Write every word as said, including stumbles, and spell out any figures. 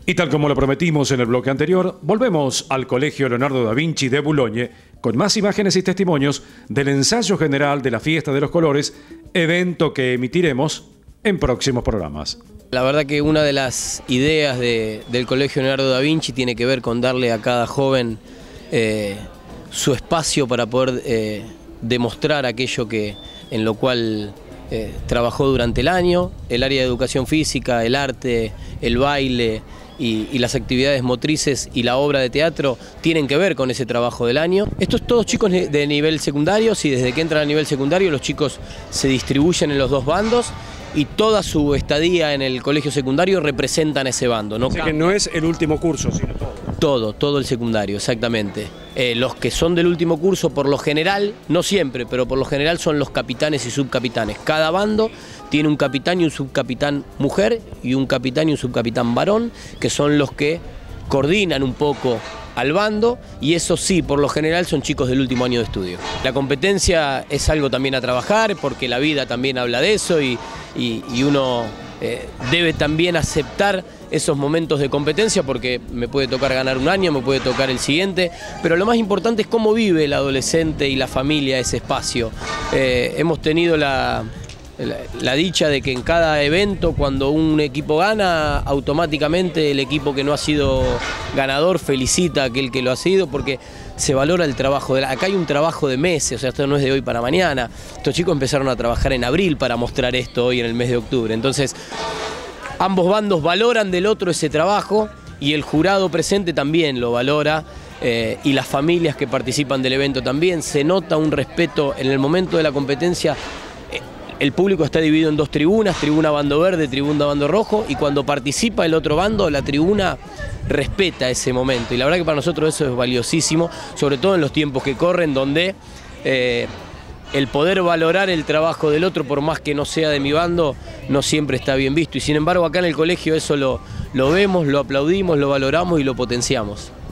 Y tal como lo prometimos en el bloque anterior, volvemos al Colegio Leonardo da Vinci de Boulogne con más imágenes y testimonios del ensayo general de la Fiesta de los Colores, evento que emitiremos en próximos programas. La verdad que una de las ideas de, del Colegio Leonardo da Vinci tiene que ver con darle a cada joven eh, su espacio para poder eh, demostrar aquello que, en lo cual eh, trabajó durante el año, el área de educación física, el arte, el baile y, y las actividades motrices y la obra de teatro tienen que ver con ese trabajo del año. Estos todos chicos de nivel secundario, y desde que entran a nivel secundario los chicos se distribuyen en los dos bandos y toda su estadía en el colegio secundario representan ese bando. ¿No? Así que no es el último curso, sino todo. Todo, todo el secundario, exactamente. Eh, los que son del último curso, por lo general, no siempre, pero por lo general son los capitanes y subcapitanes. Cada bando tiene un capitán y un subcapitán mujer y un capitán y un subcapitán varón, que son los que coordinan un poco al bando, y eso sí, por lo general son chicos del último año de estudio. La competencia es algo también a trabajar, porque la vida también habla de eso y, y, y uno eh, debe también aceptar esos momentos de competencia, porque me puede tocar ganar un año, me puede tocar el siguiente, pero lo más importante es cómo vive el adolescente y la familia ese espacio. Eh, hemos tenido la... La, la dicha de que en cada evento, cuando un equipo gana, automáticamente el equipo que no ha sido ganador felicita a aquel que lo ha sido, porque se valora el trabajo de la... Acá hay un trabajo de meses, o sea, esto no es de hoy para mañana. Estos chicos empezaron a trabajar en abril para mostrar esto hoy en el mes de octubre. Entonces, ambos bandos valoran del otro ese trabajo y el jurado presente también lo valora. Eh, y las familias que participan del evento también. Se nota un respeto en el momento de la competencia. El público está dividido en dos tribunas, tribuna bando verde, tribuna bando rojo, y cuando participa el otro bando, la tribuna respeta ese momento. Y la verdad que para nosotros eso es valiosísimo, sobre todo en los tiempos que corren, donde eh, el poder valorar el trabajo del otro, por más que no sea de mi bando, no siempre está bien visto. Y sin embargo acá en el colegio eso lo, lo vemos, lo aplaudimos, lo valoramos y lo potenciamos.